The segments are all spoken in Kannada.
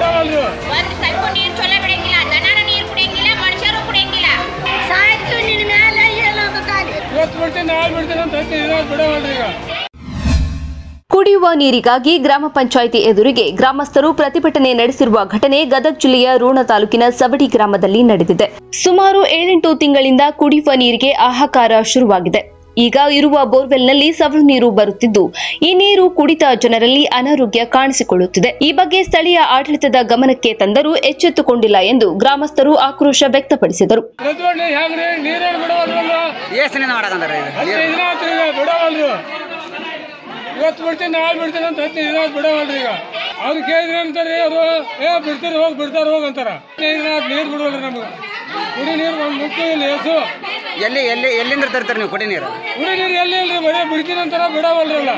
ಬಿಡವಲ್ರು ಒಂದು ಸ್ವಲ್ಪ ನೀರು ಚೊಲ ಬಿಡಂಗಿಲ್ಲ ದನನ ನೀರು ಕುಡಿಯಂಗಿಲ್ಲ ಮನುಷ್ಯರು ಕುಡಿಯಂಗಿಲ್ಲ ಸಾಯ್ತು ನಿನ್ನ ಮೇಲೆ ಏನಾಗ ಕಾಲಿ ಇವತ್ತು ಬಿಡ್ತೀನಿ ನಾಳೆ ಬಿಡ್ತೀನಿ ಅಂತ ಬಿಡವಲ್ರಿ ಈಗ ಕುಡಿಯುವ ನೀರಿಗಾಗಿ ಗ್ರಾಮ ಪಂಚಾಯಿತಿ ಎದುರಿಗೆ ಗ್ರಾಮಸ್ಥರು ಪ್ರತಿಭಟನೆ ನಡೆಸಿರುವ ಘಟನೆ ಗದಗ ಜಿಲ್ಲೆಯ ರೋಣ ತಾಲೂಕಿನ ಸವಡಿ ಗ್ರಾಮದಲ್ಲಿ ನಡೆದಿದೆ. ಸುಮಾರು 7-8 ತಿಂಗಳಿಂದ ಕುಡಿಯುವ ನೀರಿಗೆ ಹಾಹಾಕಾರ ಶುರುವಾಗಿದೆ. ಈಗ ಇರುವ ಬೋರ್ವೆಲ್ನಲ್ಲಿ ಸವಳು ನೀರು ಬರುತ್ತಿದ್ದು ಈ ನೀರು ಕುಡಿತ ಜನರಲ್ಲಿ ಅನಾರೋಗ್ಯ ಕಾಣಿಸಿಕೊಳ್ಳುತ್ತಿದೆ. ಈ ಬಗ್ಗೆ ಸ್ಥಳೀಯ ಆಡಳಿತದ ಗಮನಕ್ಕೆ ತಂದರೂ ಎಚ್ಚೆತ್ತುಕೊಂಡಿಲ್ಲ ಎಂದು ಗ್ರಾಮಸ್ಥರು ಆಕ್ರೋಶ ವ್ಯಕ್ತಪಡಿಸಿದರು. ಇವತ್ತು ಬಿಡ್ತೀನಿ ನಾಳೆ ಬಿಡ್ತೀನಿ ಅಂತ ಬಿಡವಲ್ರಿ ಈಗ ಅವ್ರು ಕೇಳಿದ್ರೆ ಅಂತಾರೆ ಅವರು ಬಿಡ್ತಾರೆ ಹೋಗಿ ಅಂತಾರ. ನೀರು ಬಿಡವಲ್ರಿ ನಮ್ಗೆ ಕುಡಿ ನೀರು ಒಂದು ಮುಖ್ಯ ಲೇಸು ಎಲ್ಲಿಂದ ತರ್ತಾರೆ ನೀವು ಕುಡಿ ನೀರು ಎಲ್ಲಿ ಇಲ್ರಿ ಬರೀ ಬಿಡ್ತೀನಿ ಅಂತಾರ ಬಿಡವಲ್ರಲ್ಲ.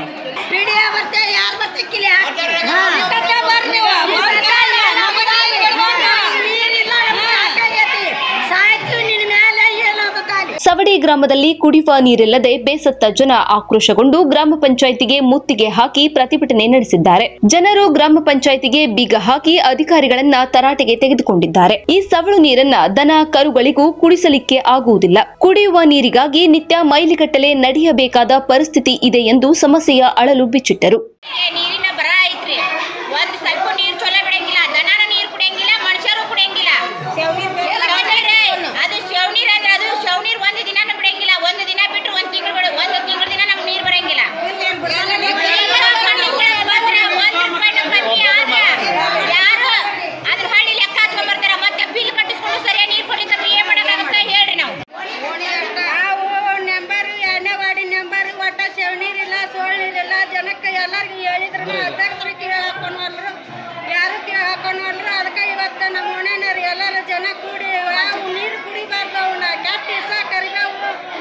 ಸವಡಿ ಗ್ರಾಮದಲ್ಲಿ ಕುಡಿಯುವ ನೀರಿಲ್ಲದೆ ಬೇಸತ್ತ ಜನ ಆಕ್ರೋಶಗೊಂಡು ಗ್ರಾಮ ಪಂಚಾಯಿತಿಗೆ ಮುತ್ತಿಗೆ ಹಾಕಿ ಪ್ರತಿಭಟನೆ ನಡೆಸಿದ್ದಾರೆ. ಜನರು ಗ್ರಾಮ ಪಂಚಾಯಿತಿಗೆ ಬೀಗ ಹಾಕಿ ಅಧಿಕಾರಿಗಳನ್ನ ತರಾಟೆಗೆ ತೆಗೆದುಕೊಂಡಿದ್ದಾರೆ. ಈ ಸವಳು ನೀರನ್ನ ದನ ಕರುಗಳಿಗೂ ಕುಡಿಸಲಿಕ್ಕೆ ಆಗುವುದಿಲ್ಲ. ಕುಡಿಯುವ ನೀರಿಗಾಗಿ ನಿತ್ಯ ಮೈಲಿಗಟ್ಟಲೆ ನಡೆಯಬೇಕಾದ ಪರಿಸ್ಥಿತಿ ಇದೆ ಎಂದು ಸಮಸ್ಯೆಯ ಅಳಲು ಬಿಚ್ಚಿಟ್ಟರು. ನೀರಿನ ಬರ ಐತ್ರಿ ಒಂದು ಸ್ವಲ್ಪ ನೀರು ಚೊಲ ಬಿಡಂಗಿಲ್ಲ ದನನ ನೀರು ಕುಡಿಯಂಗಿಲ್ಲ ಮನುಷ್ಯರು ಕುಡಿಯಂಗಿಲ್ಲ. ಅದು ಶವನೀರ್ ಅಂದ್ರೆ ಅದು ಶವನೀರ್ ಒಂದು ದಿನ ಬಿಡಂಗಿಲ್ಲ. ಒಂದು ದಿನ ಬಿಟ್ಟು ಒಂದು ತಿಂಗಳ ದಿನ ನಮ್ಗೆ ನೀರು ಬರಂಗಿಲ್ಲ. ಯಾರು ಅದ್ರ ಹಳ್ಳಿ ಲೆಕ್ಕ ಹಾಕೊಂಡ್ ಬರ್ತಾರ ಮತ್ತೆ ಬಿಲ್ ಕಟ್ಟಿಸ್ಕೊಂಡು ಸರಿಯಾಗಿ ನೀರು ಕೊಡ್ಲಿಕ್ಕೆ ಏನ್ ಮಾಡಕ್ಕಾಗತ್ತ ಹೇಳ್ರಿ. ನಾವು ನಂಬರ್ ಎಣ್ಣೆವಾಡಿ ನಂಬರ್ ಒಟ್ಟ ಶವನೀರಿಲ್ಲ ಸೋಳ್ನೀರಿಲ್ಲ ಜನಕ್ಕೆ ಎಲ್ಲರಿಗೂ ಹೇಳಿದ್ರು ಅಧ್ಯಕ್ಷರು ಕಿವಿ ಹಾಕೊಂಡ್ವಲ್ರು ಯಾರು ಕಿವಿ ಹಾಕೊಂಡ್ವಲ್ರು. ಅದಕ್ಕೆ ಇವತ್ತು ನಮ್ಮ ಮನೆಯವ್ರು ಎಲ್ಲರೂ ಜನ ಕೂಡಿ ನೀರು ಕುಡಿಬಾರ್ದು ಅವನ್ನ ಕೆಟ್ಟ ಇಸ ಕರಿಬೇವು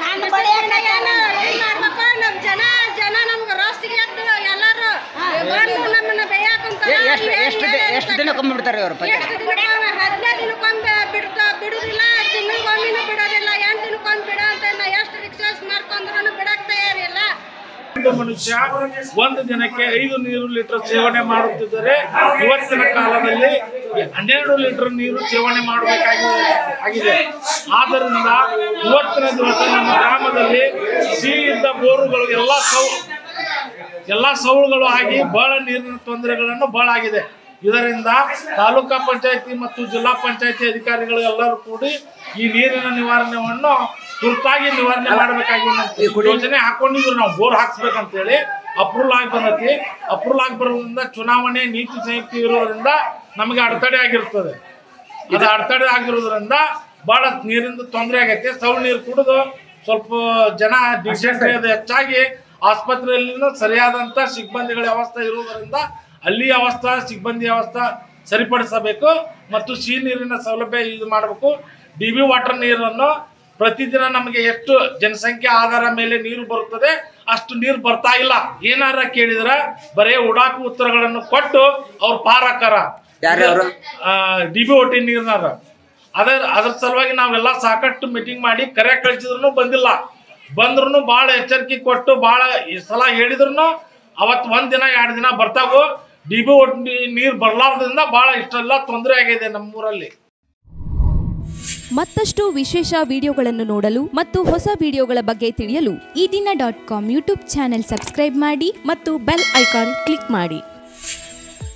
ಮಾಡ್ಬೇಕು. ನಮ್ ಜನ ನಮ್ಗೆ ರಸ್ತಿಗೆ ಎದ್ದು ಎಲ್ಲರೂ ಬಂದು ನಮ್ಮನ್ನ ಬೇಯಾಕಂತ ಎಷ್ಟು ದಿನಕ್ಕೊಮ್ಮೆ ಬಿಡ್ತಾರೆ ಅವರು? 15 ದಿನಕ್ಕೊಮ್ಮೆ ಬಿಡುದಿಲ್ಲ, ತಿಂಗಳಿಗೊಮ್ಮೆನೂ ಬಿಡೋದಿಲ್ಲ, 8 ದಿನಕ್ಕೊಮ್ಮೆ ಬಿಡ ಅಂತ ಎಷ್ಟು ರಿಕ್ವೆಸ್ಟ್ ಮಾಡ್ಕೊಂಡ್ರು ಬಿಡಕ್ ತಯಾರಿಲ್ಲ. ಮನುಷ್ಯ ಒಂದು ದಿನಕ್ಕೆ 5 ಲೀಟರ್ ಸೇವನೆ ಮಾಡುತ್ತಿದ್ದರೆ ಇವತ್ತಿನ ಕಾಲದಲ್ಲಿ 12 ಲೀಟರ್ ನೀರು ಸೇವನೆ ಮಾಡಬೇಕಾಗಿದೆ. ಆದ್ದರಿಂದ ಇವತ್ತಿನ ದಿವಸ ನಮ್ಮ ಗ್ರಾಮದಲ್ಲಿ ಸಿಹಿ ಇದ್ದ ಬೋರುಗಳು ಎಲ್ಲ ಸೌಳುಗಳು ಆಗಿ ಬಹಳ ನೀರಿನ ತೊಂದರೆಗಳನ್ನು ಬಹಳ ಆಗಿದೆ. ಇದರಿಂದ ತಾಲೂಕಾ ಪಂಚಾಯತಿ ಮತ್ತು ಜಿಲ್ಲಾ ಪಂಚಾಯತಿ ಅಧಿಕಾರಿಗಳು ಎಲ್ಲರೂ ಕೂಡಿ ಈ ನೀರಿನ ನಿವಾರಣೆಯನ್ನು ತುರ್ತಾಗಿ ನಿವಾರಣೆ ಮಾಡಬೇಕಾಗಿ ಯೋಜನೆ ಹಾಕೊಂಡಿದ್ರು. ನಾವು ಬೋರ್ ಹಾಕ್ಸ್ಬೇಕಂತೇಳಿ ಅಪ್ರೂವಲ್ ಆಗಿ ಬಂದತಿ. ಅಪ್ರೂವಲ್ ಆಗಿ ಬರೋದ್ರಿಂದ ಚುನಾವಣೆ ನೀತಿ ಸಂಯುಕ್ತ ಇರೋದ್ರಿಂದ ನಮಗೆ ಅಡೆತಡೆ ಆಗಿರ್ತದೆ. ಅದು ಅಡೆತಡೆ ಆಗಿರೋದ್ರಿಂದ ಬಹಳ ನೀರಿಂದ ತೊಂದರೆ ಆಗೈತೆ. ಸೌಳು ನೀರು ಕುಡಿದು ಸ್ವಲ್ಪ ಜನ ಡಿಸೆಂಟ್ರಿ ಅದು ಹೆಚ್ಚಾಗಿ ಆಸ್ಪತ್ರೆಯಲ್ಲಿನೂ ಸರಿಯಾದಂಥ ಸಿಬ್ಬಂದಿಗಳ ವ್ಯವಸ್ಥೆ ಇರುವುದರಿಂದ ಅಲ್ಲಿ ಸಿಬ್ಬಂದಿ ವ್ಯವಸ್ಥೆ ಸರಿಪಡಿಸಬೇಕು ಮತ್ತು ಸಿಹಿ ನೀರಿನ ಸೌಲಭ್ಯ ಇದು ಮಾಡಬೇಕು. DB ವಾಟರ್ ನೀರನ್ನು ಪ್ರತಿದಿನ ನಮಗೆ ಎಷ್ಟು ಜನಸಂಖ್ಯೆ ಆಧಾರ ಮೇಲೆ ನೀರು ಬರುತ್ತದೆ ಅಷ್ಟು ನೀರು ಬರ್ತಾ ಇಲ್ಲ. ಏನಾರ ಕೇಳಿದ್ರೆ ಬರೇ ಉಡಾಕು ಉತ್ತರಗಳನ್ನು ಕೊಟ್ಟು ಅವ್ರು ಪಾರಾಕಾರ DB OT ನೀರಿನಾರ ಅದ್ರ ಸಲುವಾಗಿ ನಾವೆಲ್ಲ ಸಾಕಷ್ಟು ಮೀಟಿಂಗ್ ಮಾಡಿ ಕರೆ ಕಳಿಸಿದ್ರು ಬಂದಿಲ್ಲ. ಬಂದ್ರು ಭಾಳ ಎಚ್ಚರಿಕೆ ಕೊಟ್ಟು ಭಾಳ ಸಲ ಹೇಳಿದ್ರು ಅವತ್ತು 1 ದಿನ 2 ದಿನ ಬರ್ತಾವು. DB OT ನೀರು ಬರ್ಲಾರ್ದ್ರಿಂದ ಭಾಳ ಇಷ್ಟೆಲ್ಲ ತೊಂದರೆ ಆಗಿದೆ ನಮ್ಮೂರಲ್ಲಿ. ಮತ್ತಷ್ಟು ವಿಶೇಷ ವಿಡಿಯೋಗಳನ್ನು ನೋಡಲು ಮತ್ತು ಹೊಸ ವಿಡಿಯೋಗಳ ಬಗ್ಗೆ ತಿಳಿಯಲು ಈ ದಿನ .com ಯೂಟ್ಯೂಬ್ ಚಾನೆಲ್ ಸಬ್ಸ್ಕ್ರೈಬ್ ಮಾಡಿ ಮತ್ತು ಬೆಲ್ ಐಕಾನ್ ಕ್ಲಿಕ್ ಮಾಡಿ.